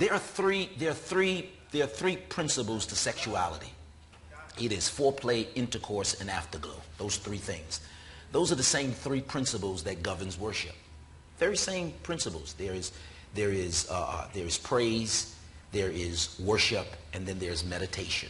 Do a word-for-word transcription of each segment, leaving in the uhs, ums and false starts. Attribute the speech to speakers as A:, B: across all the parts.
A: There are three, there are three, there are three principles to sexuality. It is foreplay, intercourse, and afterglow. Those three things. Those are the same three principles that governs worship. Very same principles. There is, there is, uh, there is praise, there is worship, and then there's meditation.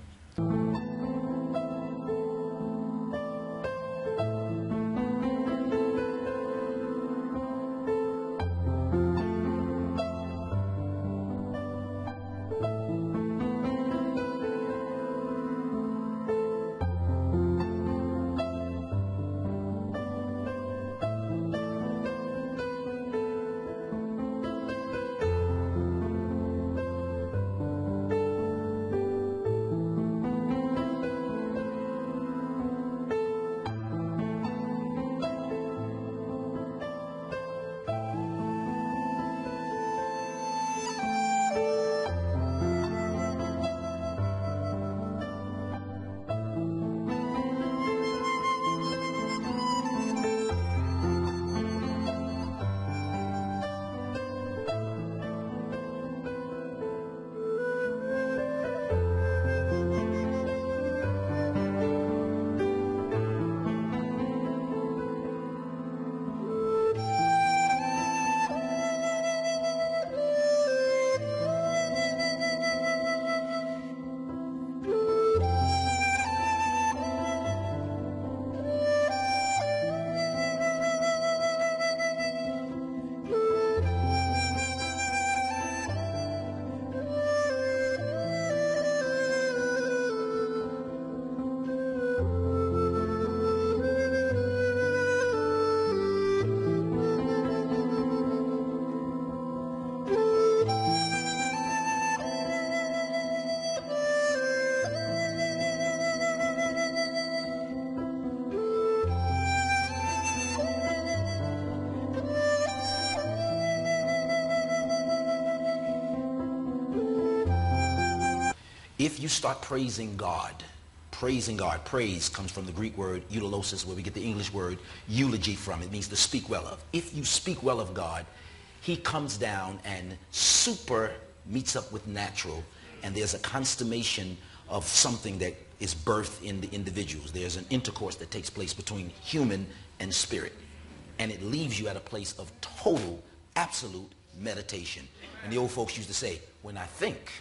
A: If you start praising God, praising God, praise comes from the Greek word eulosis, where we get the English word eulogy from. It means to speak well of. If you speak well of God, he comes down and super meets up with natural, and there's a consummation of something that is birthed in the individuals. There's an intercourse that takes place between human and spirit, and it leaves you at a place of total, absolute meditation. And the old folks used to say, when I think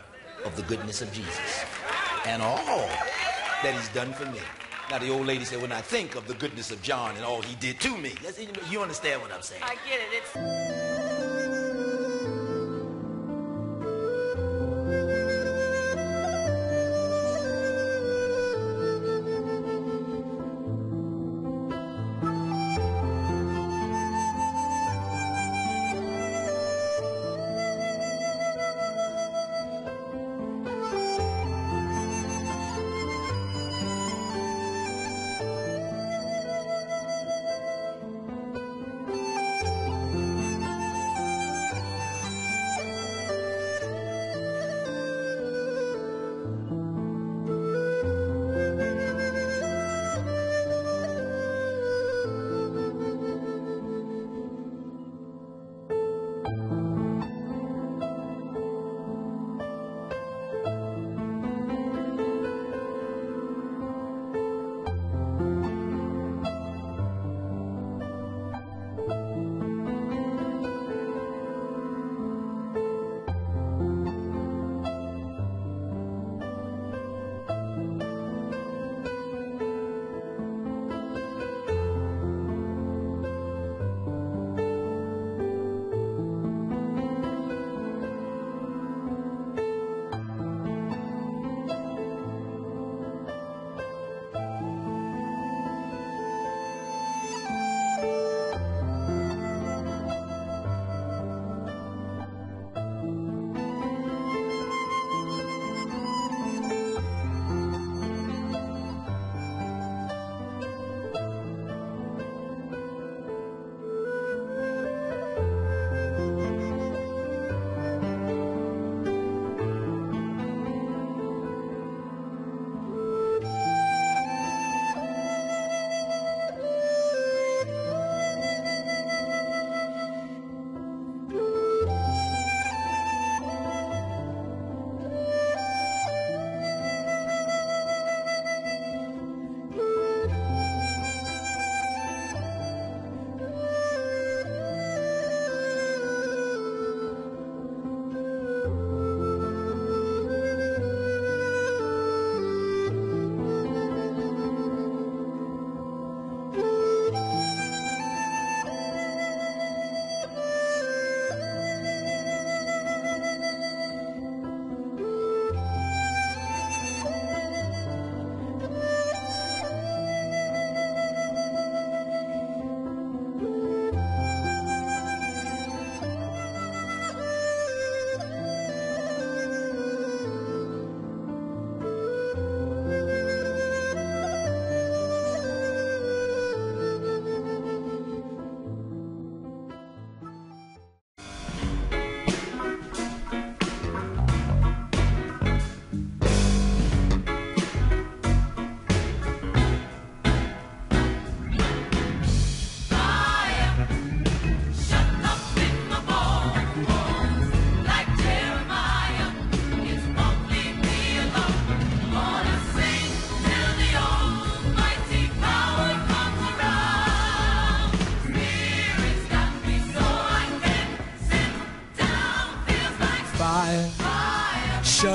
A: of the goodness of Jesus and all that he's done for me. Now the old lady said, when I think of the goodness of John and all he did to me. That's, you understand what I'm saying?
B: I get it. It's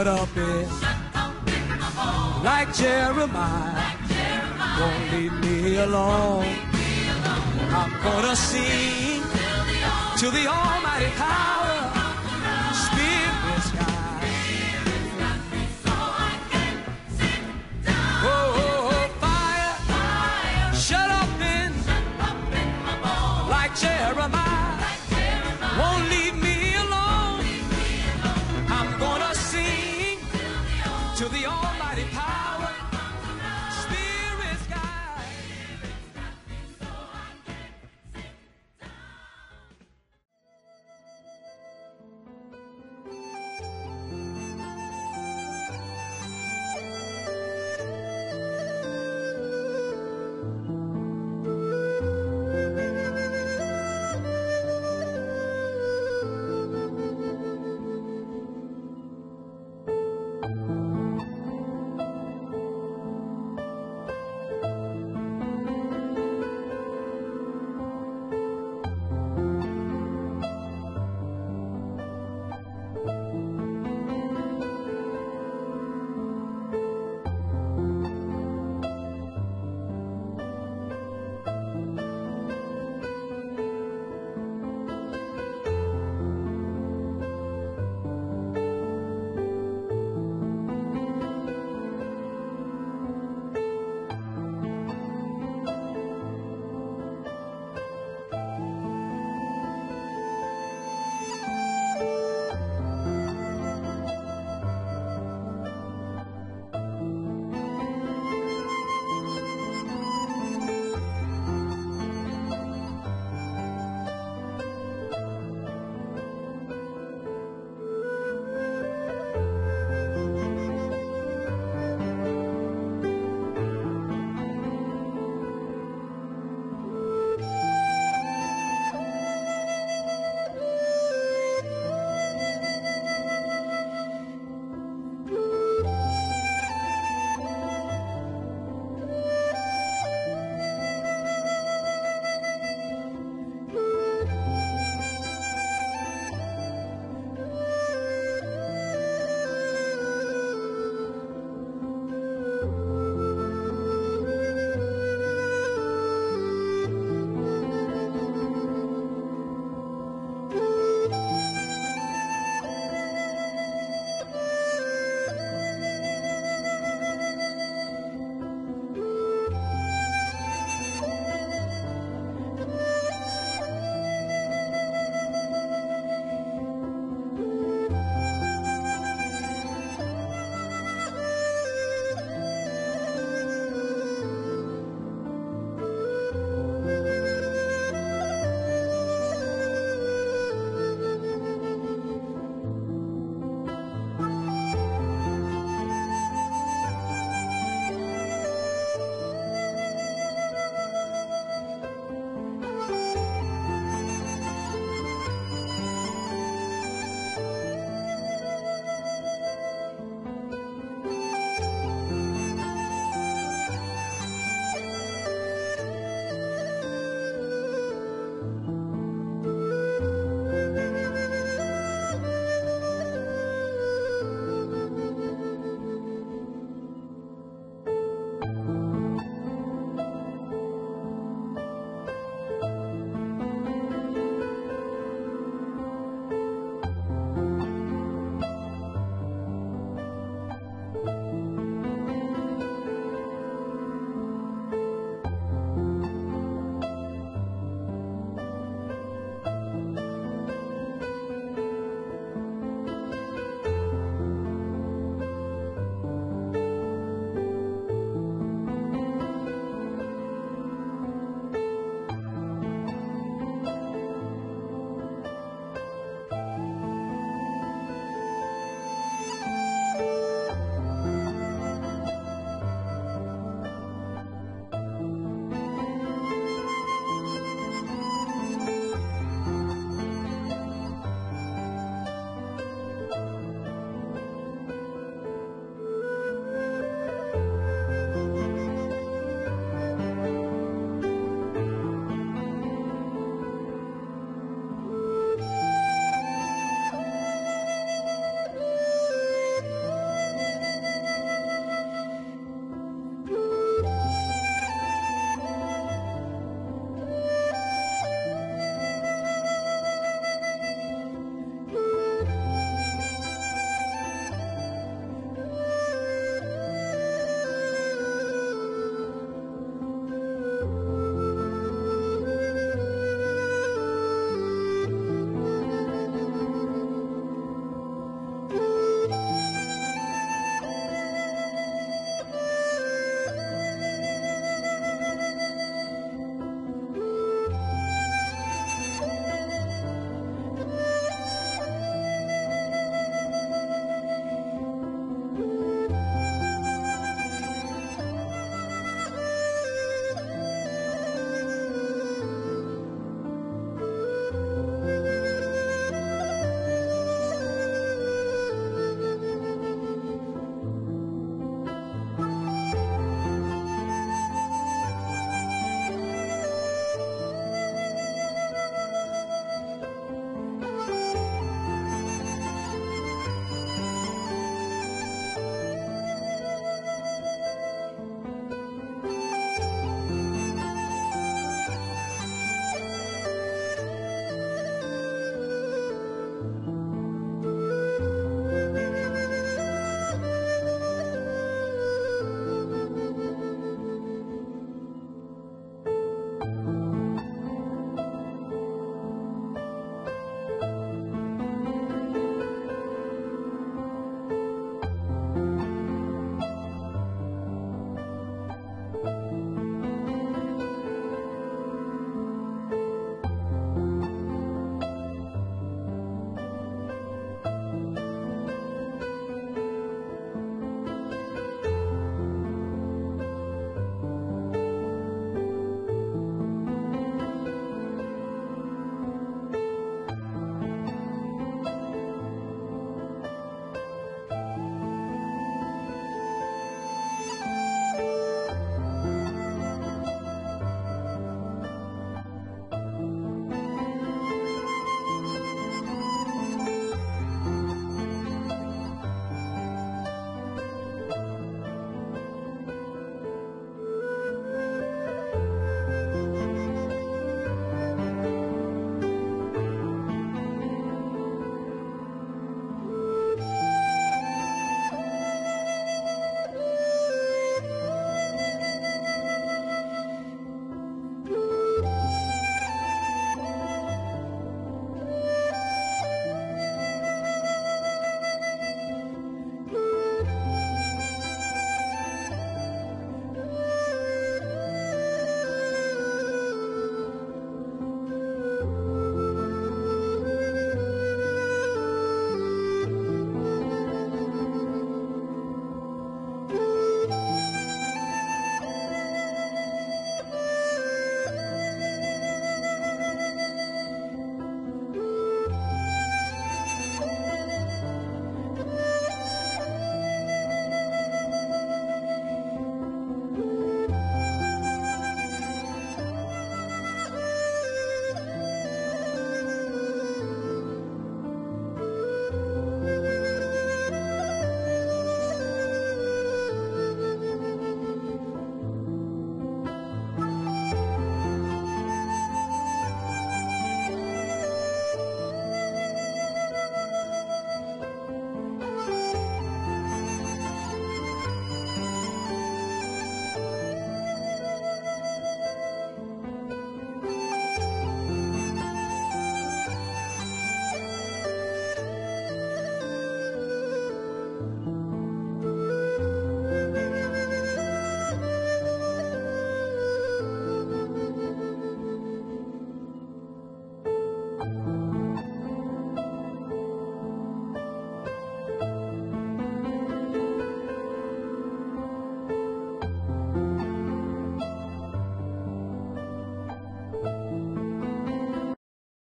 B: shut up in, like Jeremiah, won't leave me alone. I'm gonna sing to the almighty power, Spirit's guide. Oh, oh, oh, fire, shut up in, like Jeremiah, won't leave me alone. I'm gonna sing to the almighty power, Spirit's guide.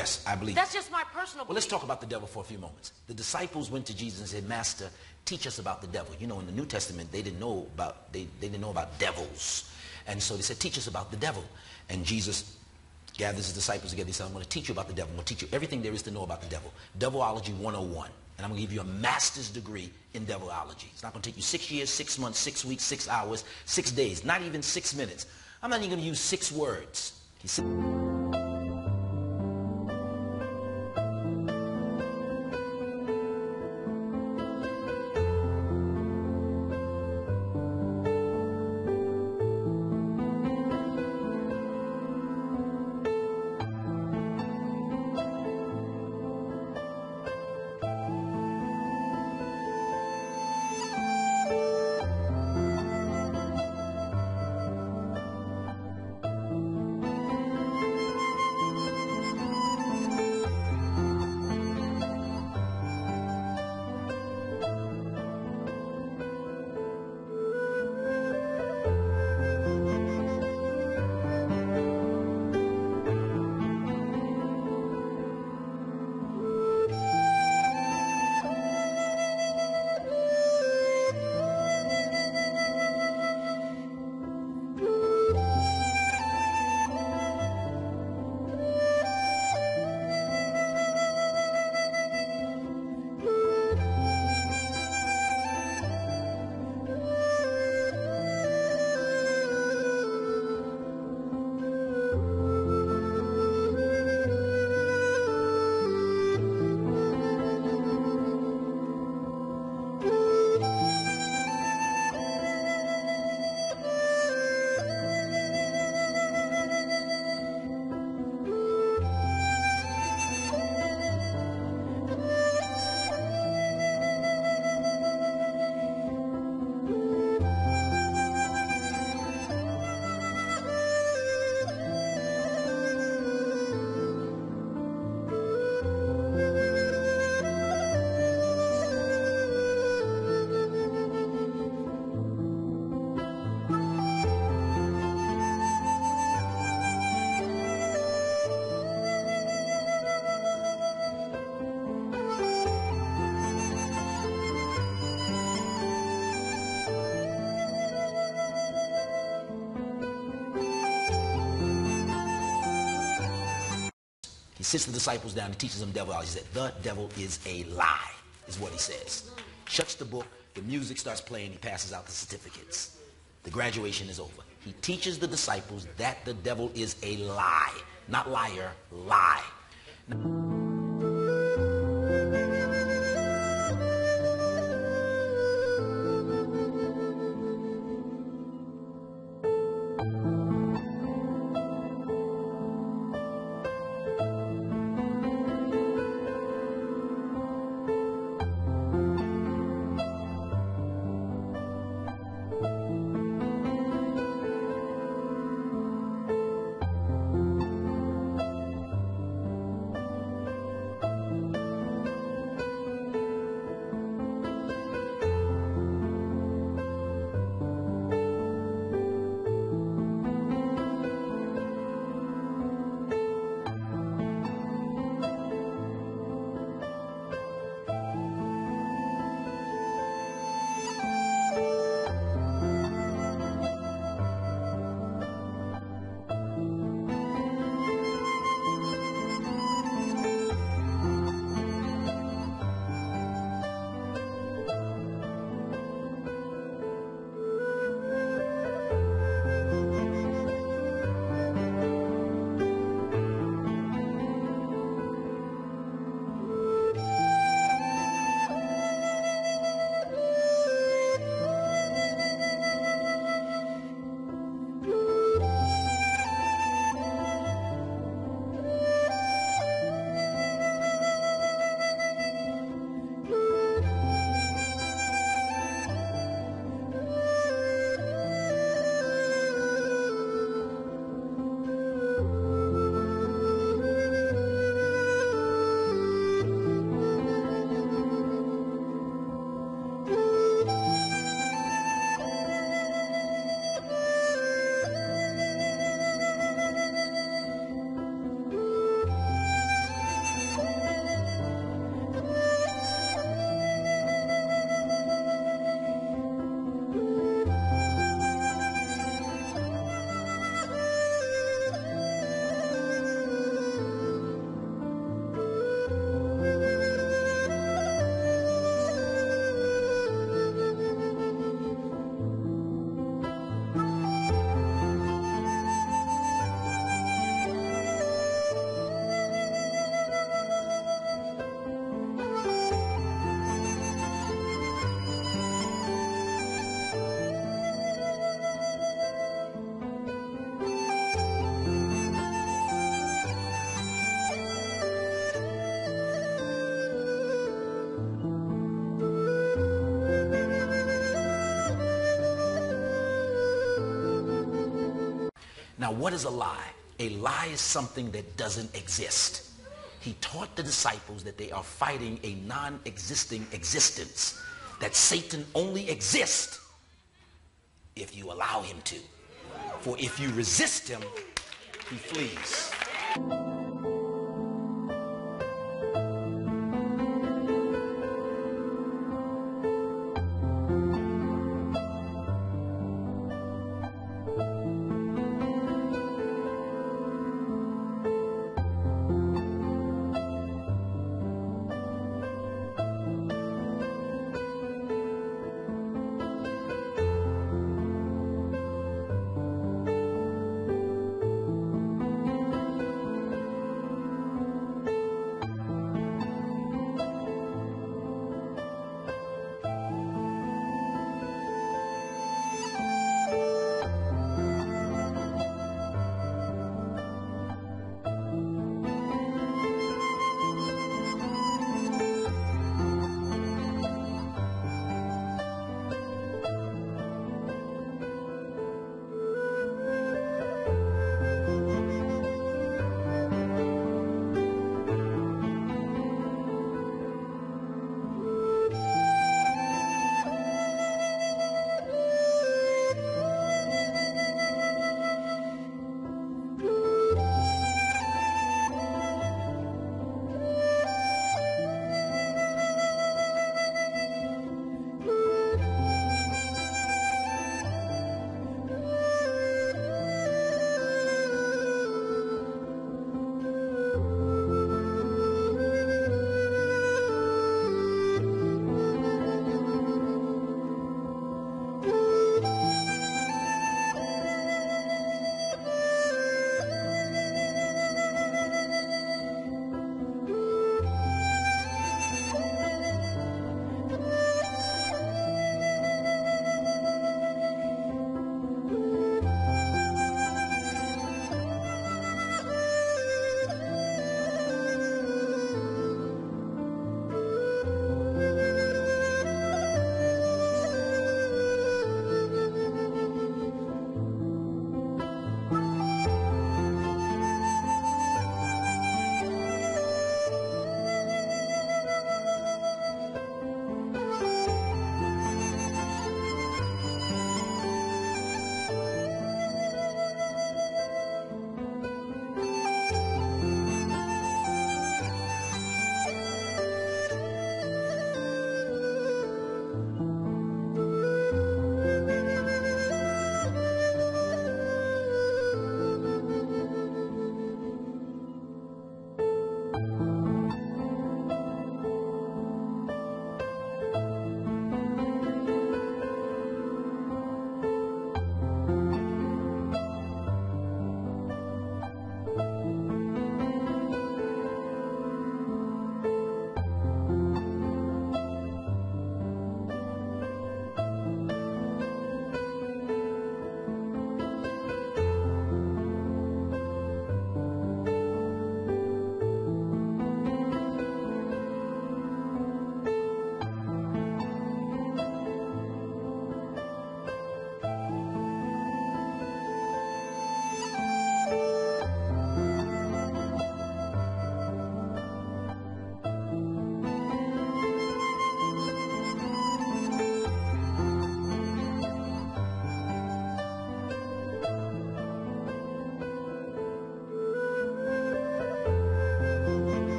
A: Yes, I believe.
C: That's just my personal belief.
A: Well, let's talk about the devil for a few moments. The disciples went to Jesus and said, Master, teach us about the devil. You know, in the New Testament, they didn't know about, they, they didn't know about devils. And so they said, teach us about the devil. And Jesus gathers his disciples together. He said, I'm going to teach you about the devil. I'm going to teach you everything there is to know about the devil. Devilology one oh one. And I'm going to give you a master's degree in devilology. It's not going to take you six years, six months, six weeks, six hours, six days, not even six minutes. I'm not even going to use six words. He said, he sits the disciples down and teaches them devilology. He said, the devil is a lie, is what he says. Shuts the book, the music starts playing, he passes out the certificates. The graduation is over. He teaches the disciples that the devil is a lie. Not liar, lie. Now, what is a lie? A lie is something that doesn't exist. He taught the disciples that they are fighting a non-existing existence, that Satan only exists if you allow him to. For if you resist him, he flees.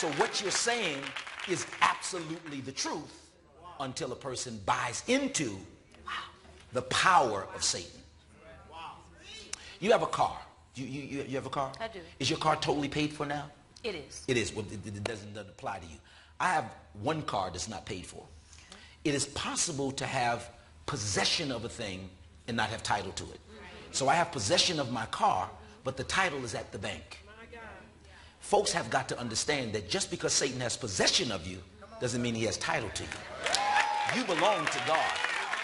A: So what you're saying is absolutely the truth until a person buys into the power of Satan. You have a car. You, you, you have a car?
C: I do.
A: Is your car totally paid for now?
C: It is.
A: It is. Well, it, it doesn't, doesn't apply to you. I have one car that's not paid for. Okay. It is possible to have possession of a thing and not have title to it. So I have possession of my car, but the title is at the bank. Folks have got to understand that just because Satan has possession of you doesn't mean he has title to you. You belong to God.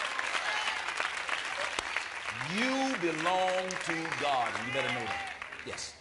A: You belong to God, and you better know that. Yes.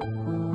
A: you.